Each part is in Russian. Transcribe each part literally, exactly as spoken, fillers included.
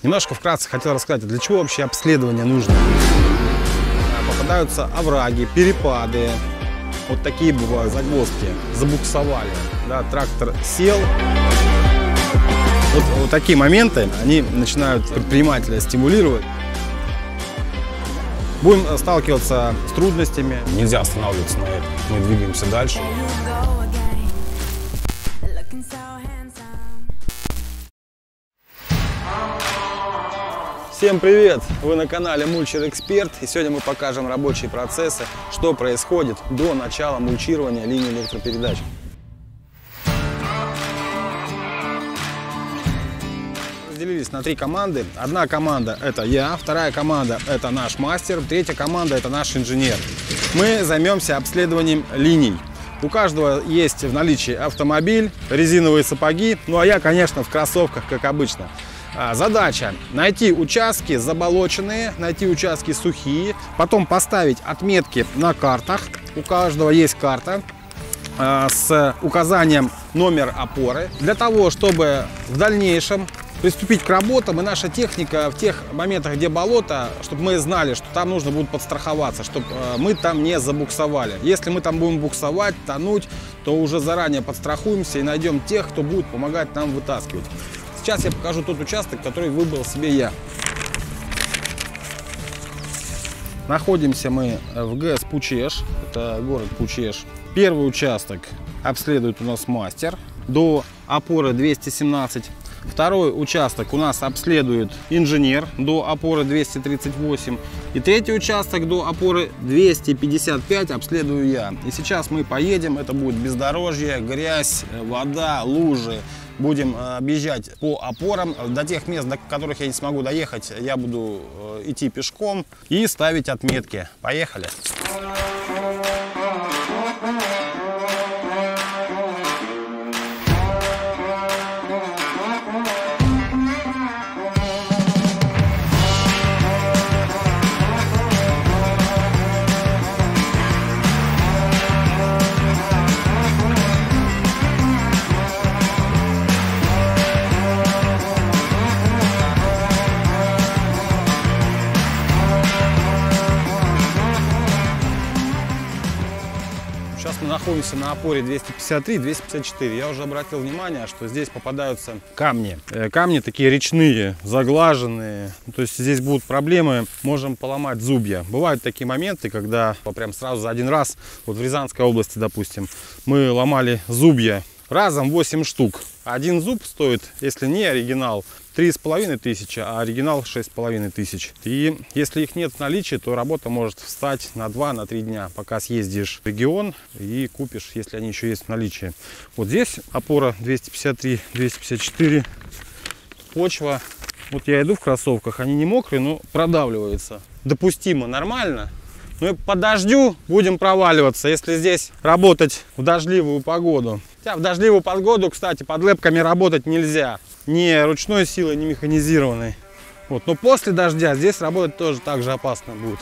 Немножко вкратце хотел рассказать, для чего вообще обследование нужно. Попадаются овраги, перепады, вот такие бывают загвоздки, забуксовали, да, трактор сел. Вот, вот такие моменты, они начинают предпринимателя стимулировать. Будем сталкиваться с трудностями, нельзя останавливаться на этом, мы двигаемся дальше. Всем привет! Вы на канале Мульчер Эксперт, и сегодня мы покажем рабочие процессы, что происходит до начала мульчирования линии электропередач. Разделились на три команды. Одна команда — это я, вторая команда — это наш мастер, третья команда — это наш инженер. Мы займемся обследованием линий. У каждого есть в наличии автомобиль, резиновые сапоги, ну а я, конечно, в кроссовках, как обычно. Задача — найти участки заболоченные, найти участки сухие, потом поставить отметки на картах. У каждого есть карта с указанием номер опоры, для того, чтобы в дальнейшем приступить к работам, и наша техника в тех моментах, где болото, чтобы мы знали, что там нужно будет подстраховаться, чтобы мы там не забуксовали. Если мы там будем буксовать, тонуть, то уже заранее подстрахуемся и найдем тех, кто будет помогать нам вытаскивать. Сейчас я покажу тот участок, который выбрал себе я. Находимся мы в ГЭС Пучеж, это город Пучеж. Первый участок обследует у нас мастер до опоры двести семнадцать. Второй участок у нас обследует инженер до опоры двести тридцать восемь. И третий участок до опоры двести пятьдесят пять обследую я. И сейчас мы поедем, это будет бездорожье, грязь, вода, лужи. Будем объезжать по опорам. До тех мест, до которых я не смогу доехать, я буду идти пешком и ставить отметки. Поехали! Сейчас мы находимся на опоре двести пятьдесят три — двести пятьдесят четыре. Я уже обратил внимание, что здесь попадаются камни. Камни такие речные, заглаженные. То есть здесь будут проблемы, можем поломать зубья. Бывают такие моменты, когда прям сразу за один раз, вот в Рязанской области, допустим, мы ломали зубья разом восемь штук. Один зуб стоит, если не оригинал, три с половиной тысячи, а оригинал шесть с половиной тысяч. И если их нет в наличии, то работа может встать на два-три дня, пока съездишь в регион и купишь, если они еще есть в наличии. Вот здесь опора двести пятьдесят три — двести пятьдесят четыре. Почва. Вот я иду в кроссовках, они не мокрые, но продавливаются. Допустимо, нормально. Но по дождю будем проваливаться, если здесь работать в дождливую погоду. Хотя в дождливую погоду, кстати, под лэпками работать нельзя. Ни ручной силой, ни механизированной. Вот. Но после дождя здесь работать тоже так же опасно будет.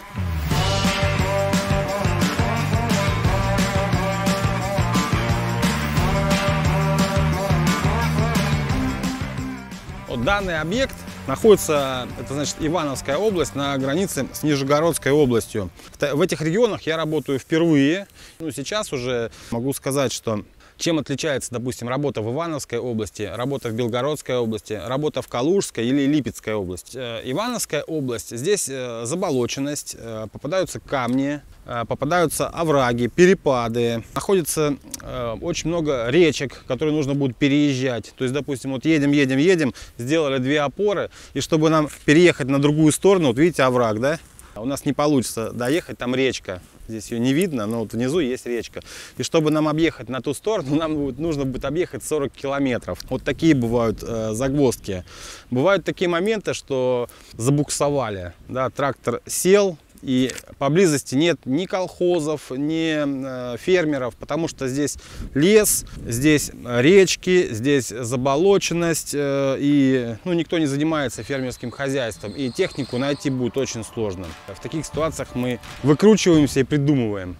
Вот данный объект находится, это значит Ивановская область, на границе с Нижегородской областью. В этих регионах я работаю впервые. Ну, сейчас уже могу сказать, что чем отличается, допустим, работа в Ивановской области, работа в Белгородской области, работа в Калужской или Липецкой области. Ивановская область, здесь заболоченность, попадаются камни, попадаются овраги, перепады, находится очень много речек, которые нужно будет переезжать. То есть, допустим, вот едем, едем, едем, сделали две опоры, и чтобы нам переехать на другую сторону, вот видите овраг, да? У нас не получится доехать, там речка. Здесь ее не видно, но вот внизу есть речка. И чтобы нам объехать на ту сторону, нам будет, нужно будет объехать сорок километров. Вот такие бывают э, загвоздки. Бывают такие моменты, что забуксовали. Да, трактор сел, и поблизости нет ни колхозов, ни фермеров, потому что здесь лес, здесь речки, здесь заболоченность, и ну, никто не занимается фермерским хозяйством, и технику найти будет очень сложно. В таких ситуациях мы выкручиваемся и придумываем.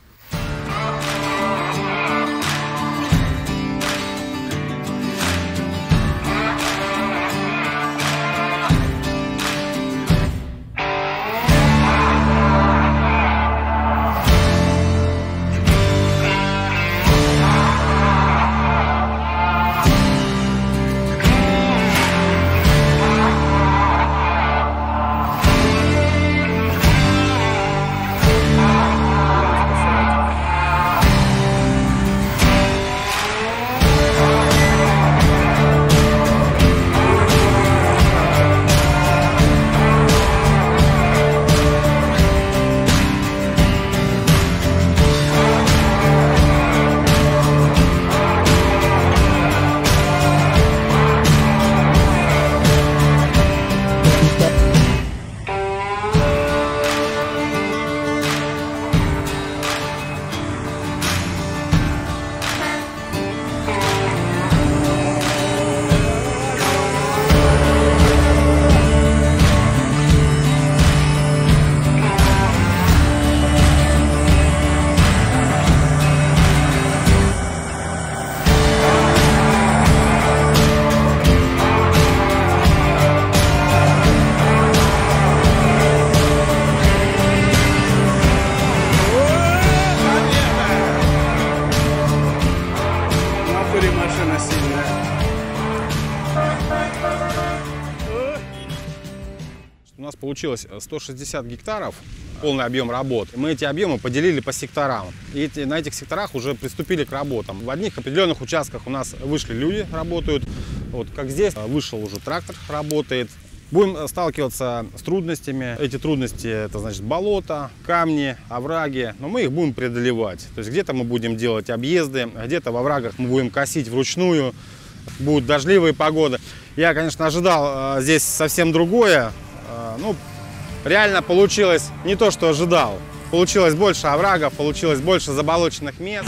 У нас получилось сто шестьдесят гектаров, полный объем работ. Мы эти объемы поделили по секторам. И эти, на этих секторах уже приступили к работам. В одних определенных участках у нас вышли люди, работают. Вот как здесь, вышел уже трактор, работает. Будем сталкиваться с трудностями. Эти трудности, это значит болото, камни, овраги, но мы их будем преодолевать. То есть где-то мы будем делать объезды, где-то во оврагах мы будем косить вручную. Будут дождливые погоды. Я, конечно, ожидал э, здесь совсем другое. Э, ну, реально получилось не то, что ожидал. Получилось больше оврагов, получилось больше заболоченных мест.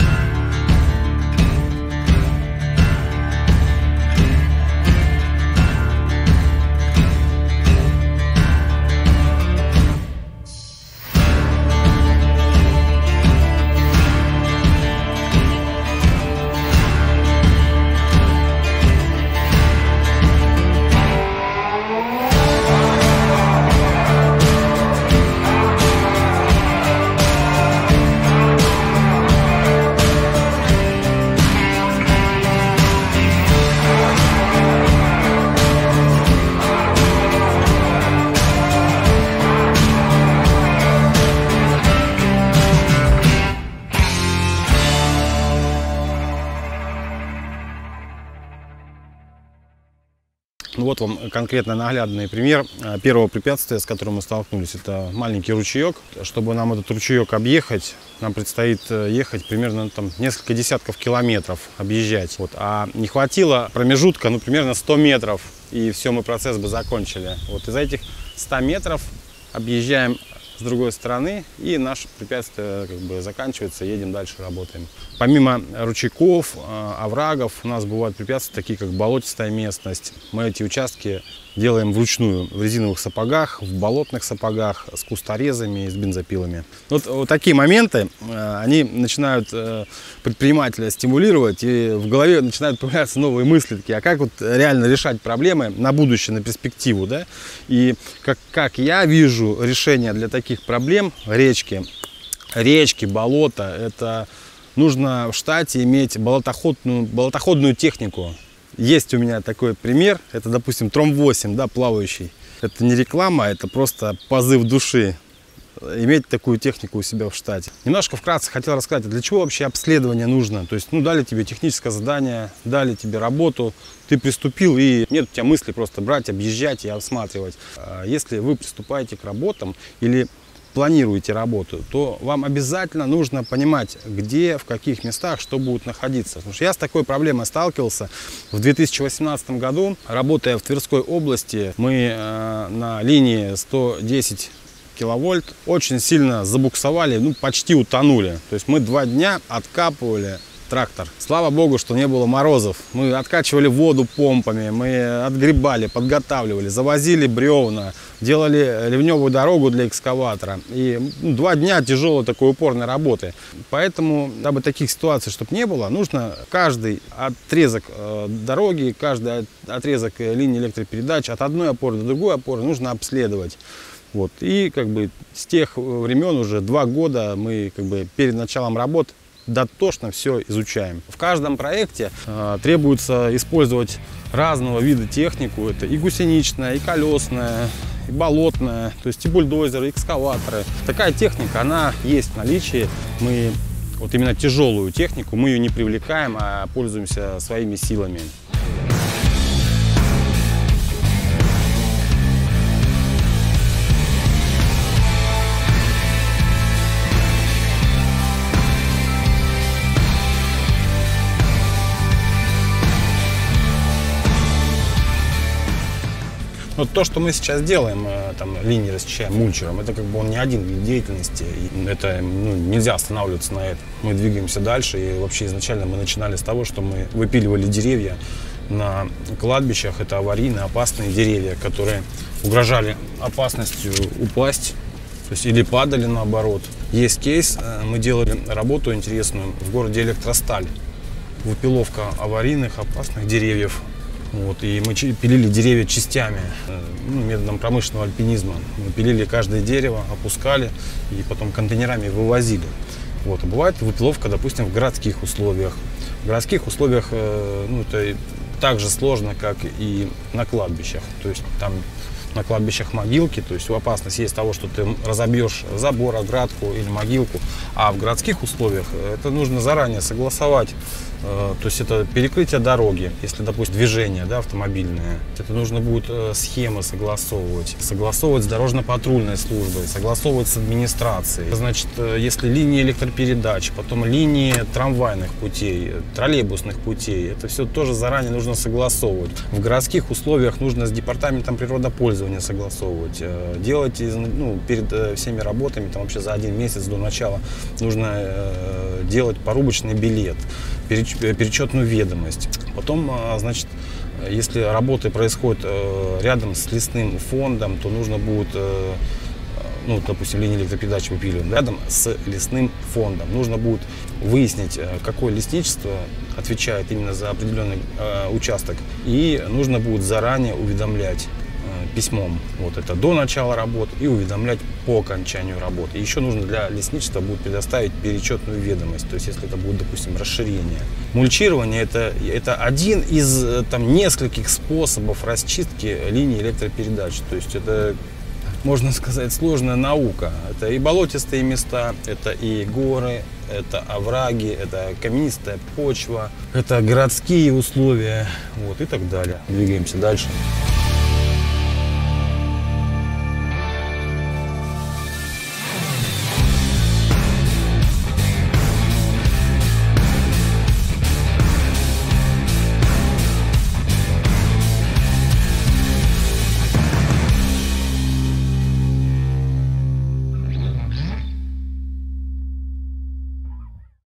Вот вам конкретно наглядный пример первого препятствия, с которым мы столкнулись. Это маленький ручеек. Чтобы нам этот ручеек объехать, нам предстоит ехать примерно там, несколько десятков километров, объезжать. Вот. А не хватило промежутка, ну, примерно сто метров, и все, мы процесс бы закончили. Вот из этих ста метров объезжаем с другой стороны, и наше препятствие как бы заканчивается, едем дальше, работаем. Помимо ручейков, оврагов, у нас бывают препятствия, такие как болотистая местность. Мы эти участки делаем вручную, в резиновых сапогах, в болотных сапогах, с кусторезами и с бензопилами. Вот, вот такие моменты, они начинают предпринимателя стимулировать, и в голове начинают появляться новые мысли, такие, а как вот реально решать проблемы на будущее, на перспективу, да? И как, как я вижу решение для таких проблем, речки, речки, болота, это нужно в штате иметь болотоходную, болотоходную технику. Есть у меня такой пример, это, допустим, Тром восемь, да, плавающий. Это не реклама, это просто позыв души, иметь такую технику у себя в штате. Немножко вкратце хотел рассказать, для чего вообще обследование нужно. То есть, ну, дали тебе техническое задание, дали тебе работу, ты приступил, и нет у тебя мысли просто брать, объезжать и осматривать. Если вы приступаете к работам или планируете работу, то вам обязательно нужно понимать, где, в каких местах, что будет находиться. Потому что я с такой проблемой сталкивался в две тысячи восемнадцатом году, работая в Тверской области. Мы э, на линии сто десять киловольт очень сильно забуксовали, ну, почти утонули. То есть мы два дня откапывали трактор. Слава богу, что не было морозов. Мы откачивали воду помпами, мы отгребали, подготавливали, завозили бревна, делали ливневую дорогу для экскаватора. И ну, два дня тяжелой такой упорной работы. Поэтому, дабы таких ситуаций, чтобы не было, нужно каждый отрезок э, дороги, каждый отрезок линии электропередач от одной опоры до другой опоры нужно обследовать. Вот. И как бы с тех времен уже два года мы как бы перед началом работ дотошно все изучаем. В каждом проекте э, требуется использовать разного вида технику. Это и гусеничная, и колесная, и болотная, то есть и бульдозеры, и экскаваторы. Такая техника, она есть в наличии. Мы вот именно тяжелую технику, мы ее не привлекаем, а пользуемся своими силами. Вот то, что мы сейчас делаем, там, линии расчищаем мульчером, это как бы он не один вид деятельности, и это ну, нельзя останавливаться на этом. Мы двигаемся дальше, и вообще изначально мы начинали с того, что мы выпиливали деревья на кладбищах. Это аварийные, опасные деревья, которые угрожали опасностью упасть, то есть или падали наоборот. Есть кейс, мы делали работу интересную в городе Электросталь. Выпиловка аварийных, опасных деревьев. Вот, и мы пилили деревья частями, ну, методом промышленного альпинизма. Мы пилили каждое дерево, опускали и потом контейнерами вывозили. Вот, а бывает выпиловка, допустим, в городских условиях. В городских условиях ну, это так же сложно, как и на кладбищах. То есть там на кладбищах могилки, то есть опасность есть того, что ты разобьешь забор, оградку или могилку, а в городских условиях это нужно заранее согласовать, то есть это перекрытие дороги, если, допустим, движение, да, автомобильное, это нужно будет схемы согласовывать, согласовывать с дорожно-патрульной службой, согласовывать с администрацией. Значит, если линии электропередач, потом линии трамвайных путей, троллейбусных путей, это все тоже заранее нужно согласовывать. В городских условиях нужно с департаментом природопользования согласовывать, делать, ну, перед всеми работами, там вообще за один месяц до начала нужно делать порубочный билет, перечетную ведомость. Потом, значит, если работы происходят рядом с лесным фондом, то нужно будет, ну, допустим, линии электропередач выпиливаем, рядом с лесным фондом. Нужно будет выяснить, какое лесничество отвечает именно за определенный участок, и нужно будет заранее уведомлять письмом, вот это до начала работ, и уведомлять по окончанию работы. Еще нужно для лесничества будет предоставить перечетную ведомость, то есть если это будет, допустим, расширение. Мульчирование это, это один из там нескольких способов расчистки линий электропередач, то есть это, можно сказать, сложная наука. Это и болотистые места, это и горы, это овраги, это каменистая почва, это городские условия, вот, и так далее. Двигаемся дальше.